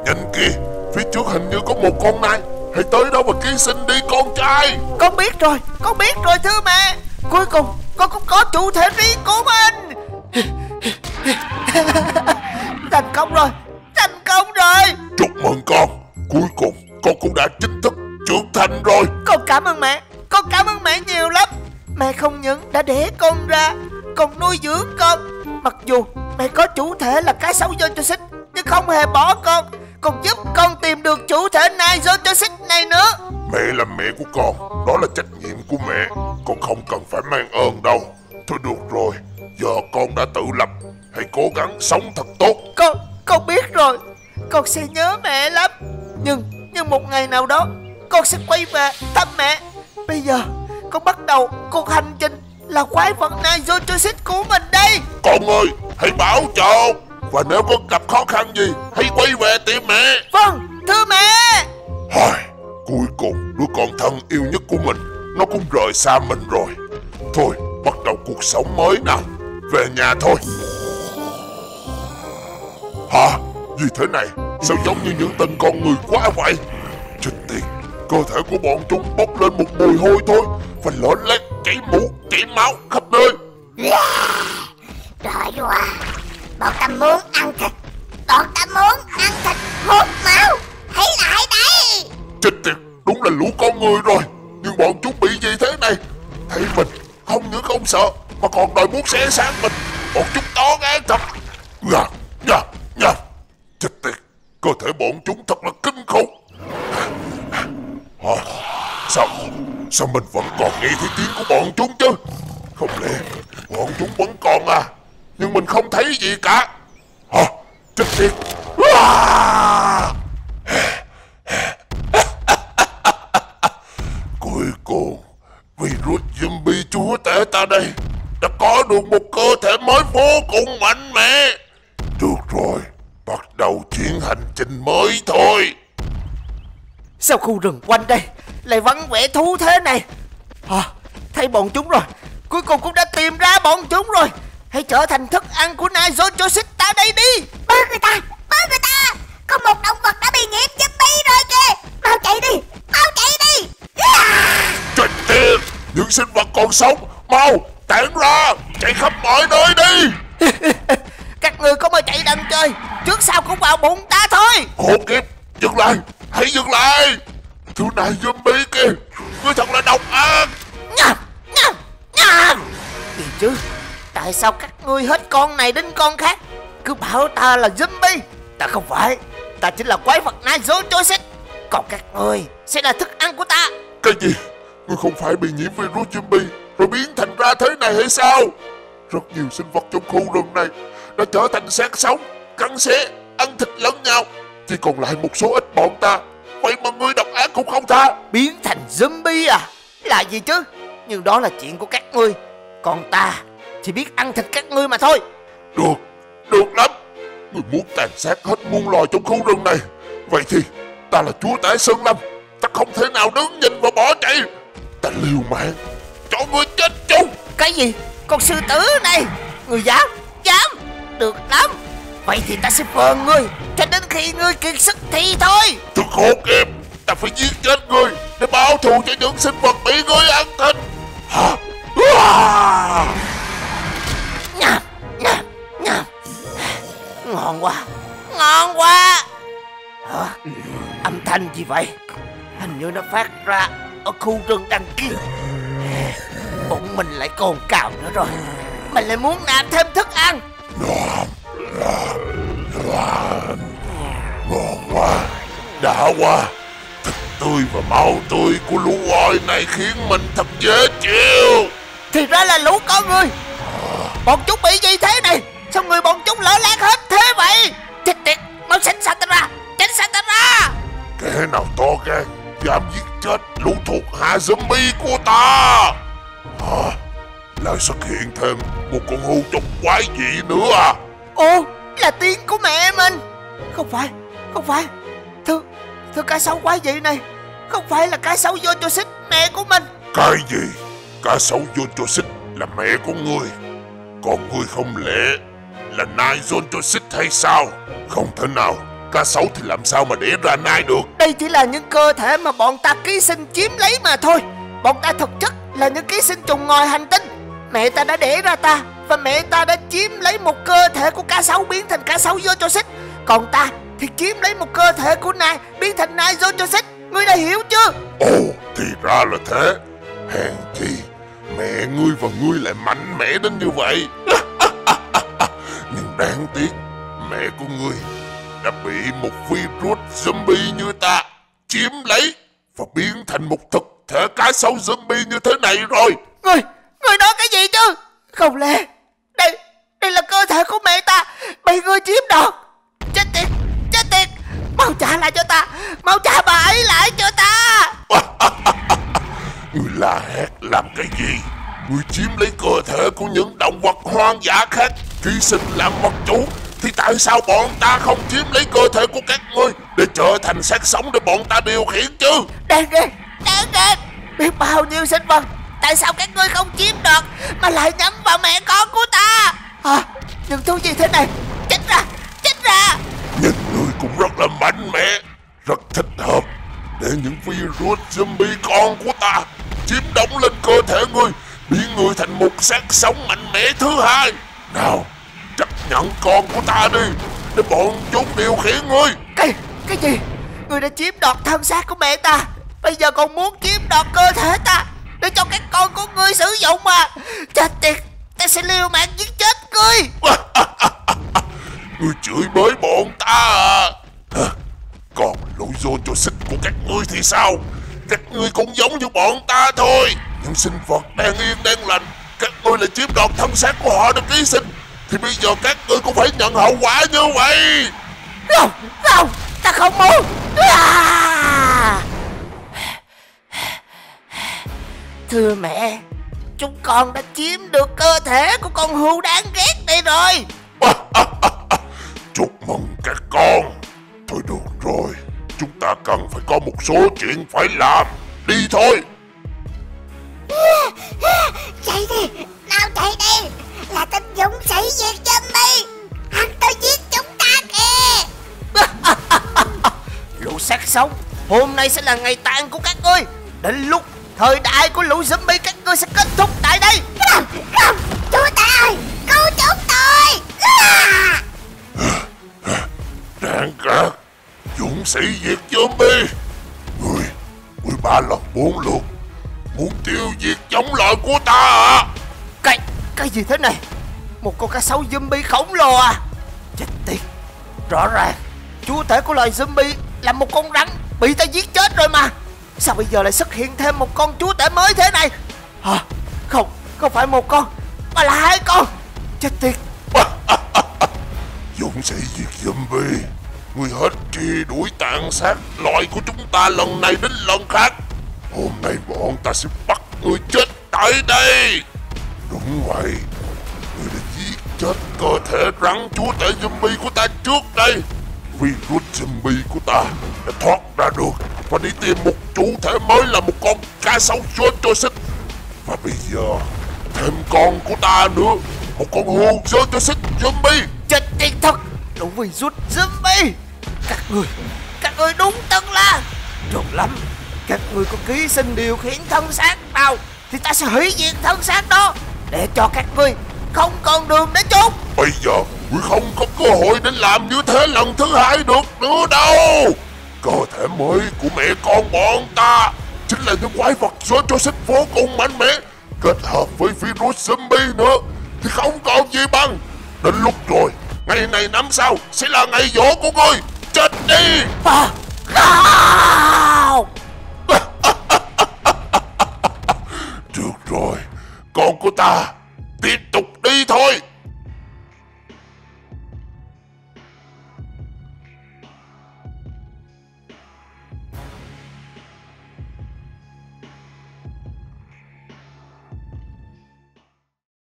Nhìn kìa, phía trước hình như có một con nai. Hãy tới đó và ký sinh đi con trai. Con biết rồi thưa mẹ. Cuối cùng con cũng có chủ thể riêng của mình. Thành công rồi. Chúc mừng con. Cuối cùng con cũng đã chính thức trưởng thành rồi. Con cảm ơn mẹ nhiều lắm. Mẹ không những đã đẻ con ra, còn nuôi dưỡng con. Mặc dù mẹ có chủ thể là cá sấu Jojoxit, nhưng không hề bỏ con, còn giúp con tìm được chủ thể nai Jojoxit này nữa. Mẹ là mẹ của con, đó là trách nhiệm của mẹ. Con không cần phải mang ơn đâu. Thôi được rồi, giờ con đã tự lập. Hãy cố gắng sống thật tốt. Con biết rồi. Con sẽ nhớ mẹ lắm. Nhưng một ngày nào đó con sẽ quay về thăm mẹ. Bây giờ con bắt đầu cuộc hành trình là quái vật nai Jojoxit của mình đây. Con ơi, hãy bảo trợ. Và nếu có gặp khó khăn gì, hãy quay về tìm mẹ. Vâng, thưa mẹ. Cuối cùng đứa con thân yêu nhất của mình nó cũng rời xa mình rồi. Thôi, bắt đầu cuộc sống mới nào. Về nhà thôi. Hả? Gì thế này? Sao giống như những tên con người quá vậy? Chết tiệt, cơ thể của bọn chúng bốc lên một mùi hôi thôi, và lở lét, chảy mũ, chảy máu khắp nơi. Rồi, bọn ta muốn ăn thịt. Hút máu. Hãy lại đây. Chết tiệt, đúng là lũ con người rồi. Nhưng bọn chúng bị gì thế này? Thấy mình không những không sợ mà còn đòi muốn xé xác mình. Bọn chúng to gan thật. Chết tiệt, cơ thể bọn chúng thật là kinh khủng. Sao mình vẫn còn nghe thấy tiếng của bọn chúng chứ? Không lẽ bọn chúng vẫn còn à? Nhưng mình không thấy gì cả. Chết tiệt. Cuối cùng virus zombie chúa tể ta đây đã có được một cơ thể mới vô cùng mạnh mẽ. Được rồi, bắt đầu chuyến hành trình mới thôi. Sao khu rừng quanh đây lại vắng vẻ thú thế này? Thấy bọn chúng rồi. Cuối cùng cũng đã tìm ra bọn chúng rồi. Hãy trở thành thức ăn của nai Jojoxit ta đây đi. Bớt người ta. Có một động vật đã bị nhiễm zombie rồi kìa. Mau chạy đi. Chết tiệt, những sinh vật còn sống, mau tản ra, chạy khắp mọi nơi đi. Các người có mà chạy đằng trời, trước sau cũng vào bụng ta thôi. Khốn kiếp, dừng lại, hãy dừng lại. Thứ này zombie kìa, ngươi thật là độc ác. Gì chứ? Tại sao các ngươi hết con này đến con khác cứ bảo ta là zombie? Ta không phải, ta chính là quái vật nai Jojoxit. Còn các ngươi sẽ là thức ăn của ta. Cái gì? Ngươi không phải bị nhiễm virus zombie rồi biến thành ra thế này hay sao? Rất nhiều sinh vật trong khu rừng này đã trở thành xác sống, cắn xé, ăn thịt lẫn nhau. Chỉ còn lại một số ít bọn ta. Vậy mà ngươi độc ác cũng không tha. Biến thành zombie à? Là gì chứ? Nhưng đó là chuyện của các ngươi. Còn ta chỉ biết ăn thịt các ngươi mà thôi. Được lắm. Ngươi muốn tàn sát hết muôn loài trong khu rừng này. Vậy thì ta là chúa tể Sơn Lâm. Ta không thể nào đứng nhìn và bỏ chạy. Ta liều mạng cho ngươi chết chung. Cái gì? Con sư tử này? Ngươi dám? Được lắm. Vậy thì ta sẽ phờn ngươi cho đến khi ngươi kiệt sức thì thôi. Thật khốn kiếp. Ta phải giết chết ngươi để báo thù cho những sinh vật bị ngươi ăn thịt. Ngon quá. Âm thanh gì vậy? Hình như nó phát ra ở khu rừng đằng kia. Bụng mình lại cồn cào nữa rồi. Mình lại muốn nạp thêm thức ăn. Ngon quá, đã quá. Thịt tươi và máu tươi của lũ voi này khiến mình thật dễ chịu. Thì ra là lũ con người. Bọn chúng bị gì thế này? Sao người bọn chúng lỡ lát hết thế vậy? Chết tiệt, mau tránh xa ta ra. Kẻ nào to gan dám giết chết lũ thuộc hạ zombie của ta? Lại xuất hiện thêm một con hươu trông quái dị nữa à? Ồ, là tiếng của mẹ mình. Không phải. Thưa cá sấu quái dị này, không phải là cá sấu Jojoxit mẹ của mình. Cái gì? Cá sấu Jojoxit là mẹ của ngươi? Còn ngươi không lẽ là nai Jojoxit hay sao? Không thể nào. Cá sấu thì làm sao mà đẻ ra nai được? Đây chỉ là những cơ thể mà bọn ta ký sinh chiếm lấy mà thôi. Bọn ta thực chất là những ký sinh trùng ngoài hành tinh. Mẹ ta đã đẻ ra ta, và mẹ ta đã chiếm lấy một cơ thể của cá sấu biến thành cá sấu Yochoshit. Còn ta thì chiếm lấy một cơ thể của nai biến thành nai Yochoshit. Ngươi đã hiểu chưa? Ồ, thì ra là thế. Hèn chi mẹ ngươi và ngươi lại mạnh mẽ đến như vậy. Nhưng đáng tiếc, mẹ của ngươi đã bị một virus zombie như ta chiếm lấy và biến thành một thực thể cá sấu zombie như thế này rồi. Ngươi nói cái gì chứ? Không lẽ đây là cơ thể của mẹ ta bị ngươi chiếm đoạt? Chết tiệt, mau trả lại cho ta, mau trả bà ấy lại cho ta. Ngươi la hét làm cái gì? Ngươi chiếm lấy cơ thể của những động vật hoang dã khác, ký sinh làm vật chủ, thì tại sao bọn ta không chiếm lấy cơ thể của các ngươi để trở thành xác sống để bọn ta điều khiển chứ? Đáng ghét, biết bao nhiêu sinh vật, tại sao các ngươi không chiếm đoạt mà lại nhắm vào mẹ con của ta? Những thứ gì thế này? Chết ra. Nhưng ngươi cũng rất là mạnh mẽ, rất thích hợp để những virus zombie con của ta chiếm đóng lên cơ thể ngươi, biến ngươi thành một xác sống mạnh mẽ thứ hai. Nào, chấp nhận con của ta đi, để bọn chúng điều khiển ngươi. Cái gì? Ngươi đã chiếm đoạt thân xác của mẹ ta, bây giờ còn muốn chiếm đoạt cơ thể ta để cho các con của ngươi sử dụng mà. Chết tiệt, ta sẽ liều mạng giết chết ngươi. Ngươi chửi bới bọn ta à? Còn lũ Yochoshit của các ngươi thì sao? Các ngươi cũng giống như bọn ta thôi. Những sinh vật đang yên đang lành, các ngươi lại chiếm đoạt thân xác của họ để ký sinh, thì bây giờ các ngươi cũng phải nhận hậu quả như vậy. Không, ta không muốn. Thưa mẹ, chúng con đã chiếm được cơ thể của con hươu đáng ghét này rồi. Chúc mừng các con. Thôi được rồi, chúng ta cần phải có một số chuyện phải làm. Đi thôi. Chạy đi, nào chạy đi. Là tên dũng sĩ diệt zombie, hắn tới giết chúng ta kìa. Lũ xác sống, hôm nay sẽ là ngày tàn của các ngươi. Đến lúc thời đại của lũ zombie các ngươi sẽ kết thúc tại đây. Không, chúa ta ơi, cứu chúng tôi. Đáng ghét, dũng sĩ diệt zombie. Ngươi 3 lần 4 lượt muốn tiêu diệt giống loại của ta à? Cái gì thế này? Một con cá sấu zombie khổng lồ à? Chết tiệt, rõ ràng chúa tể của loài zombie là một con rắn bị ta giết chết rồi mà. Sao bây giờ lại xuất hiện thêm một con chúa tể mới thế này? Không phải một con mà là 2 con. Chết tiệt. Dũng sĩ diệt zombie, ngươi hết truy đuổi tàn sát loài của chúng ta lần này đến lần khác. Hôm nay bọn ta sẽ bắt ngươi chết tại đây. Đúng vậy, ngươi đã giết chết cơ thể rắn chúa tể zombie của ta trước đây. Virus zombie của ta đã thoát ra được và đi tìm một chủ thể mới là một con cá sấu Yochoshit. Và bây giờ thêm con của ta nữa, một con hươu Yochoshit zombie. Chết tiệt thật, lũ virus zombie. Các ngươi đúng tân là trộn lắm. Các ngươi có ký sinh điều khiển thân xác nào thì ta sẽ hủy diệt thân xác đó, để cho các ngươi không còn đường để trốn. Bây giờ ngươi không có cơ hội để làm như thế lần thứ hai được nữa đâu. Cơ thể mới của mẹ con bọn ta chính là những quái vật Yochoshit vô cùng mạnh mẽ, kết hợp với virus zombie nữa thì không còn gì bằng. Đến lúc rồi, ngày này năm sau sẽ là ngày giỗ của ngươi. Chết đi. Không. Được rồi, con của ta tiếp tục đi thôi.